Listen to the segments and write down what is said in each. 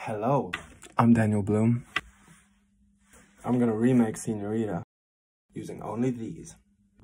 Hello, I'm Daniel Bloom. I'm gonna remake Senorita using only these.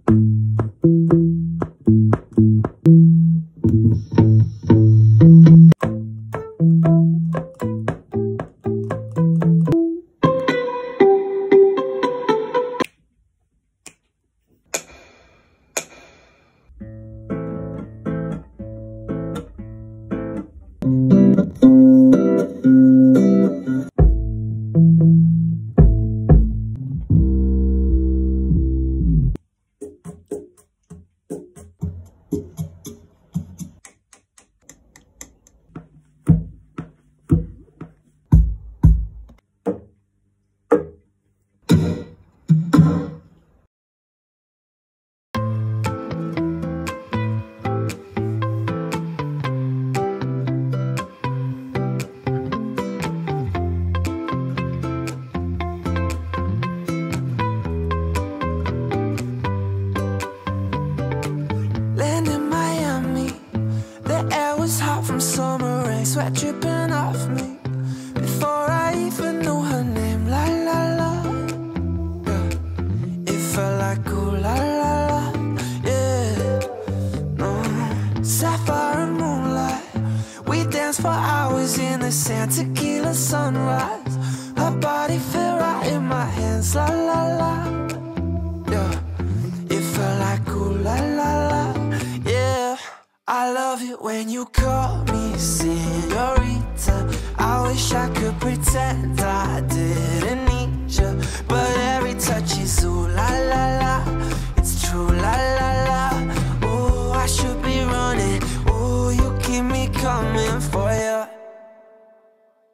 Summer rain, sweat dripping off me before I even knew her name. La la la, yeah. It felt like ooh la la la, yeah. No, sapphire and moonlight, we danced for hours in the sand, tequila sunrise. Her body fit right in my hands. La la la, yeah. It felt like ooh la la la, yeah. I love it when you call me senorita. I wish I could pretend I didn't